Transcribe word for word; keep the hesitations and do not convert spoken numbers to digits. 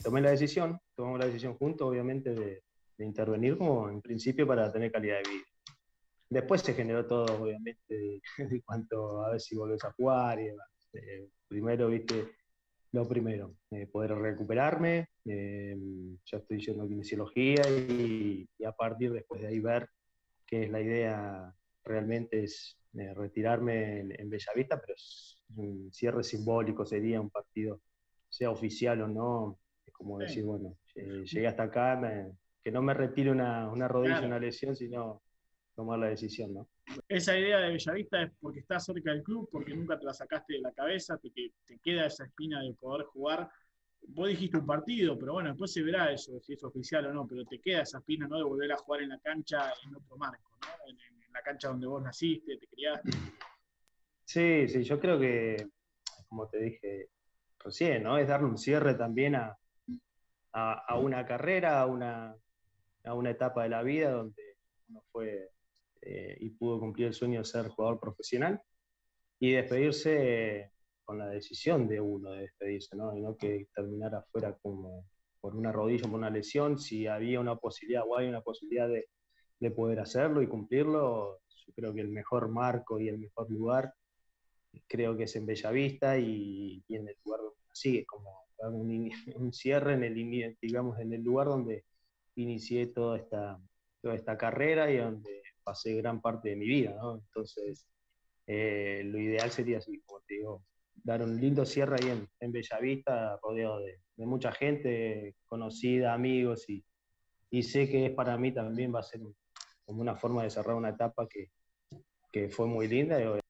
tomé la decisión, tomamos la decisión juntos, obviamente, de, de intervenir como en principio para tener calidad de vida. Después se generó todo, obviamente, en cuanto a ver si volvés a jugar y demás. Eh, primero, viste, lo primero, eh, poder recuperarme, eh, ya estoy yendo a kinesiología y, y a partir después de ahí ver qué es la idea realmente es eh, retirarme en, en Bellavista, pero es un cierre simbólico, sería un partido, sea oficial o no, es como decir, Sí, bueno, eh, llegué hasta acá, me, que no me retire una, una rodilla, claro. una lesión, sino tomar la decisión, ¿no? Esa idea de Bellavista es porque estás cerca del club, porque nunca te la sacaste de la cabeza, te, te queda esa espina de poder jugar. Vos dijiste un partido, pero bueno, después se verá eso, si es oficial o no, pero te queda esa espina, ¿no? De volver a jugar en la cancha en otro marco, ¿no? En, en, en la cancha donde vos naciste, te criaste. Sí, sí, yo creo que, como te dije recién, ¿no? Es darle un cierre también a, a, a una carrera, a una, a una etapa de la vida donde uno fue eh, y pudo cumplir el sueño de ser jugador profesional y despedirse con la decisión de uno de despedirse, ¿no? Y no que terminar afuera como por una rodilla, por una lesión, si había una posibilidad o hay una posibilidad de, de poder hacerlo y cumplirlo, yo creo que el mejor marco y el mejor lugar creo que es en Bellavista y, y en el lugar donde sigue, como un, un cierre en el, digamos, en el lugar donde inicié toda esta, toda esta carrera y donde pasé gran parte de mi vida, ¿no? Entonces, eh, lo ideal sería así, como te digo, dar un lindo cierre ahí en, en Bellavista, rodeado de, de, mucha gente conocida, amigos, y, y, sé que es para mí también va a ser un, como una forma de cerrar una etapa que, que fue muy linda y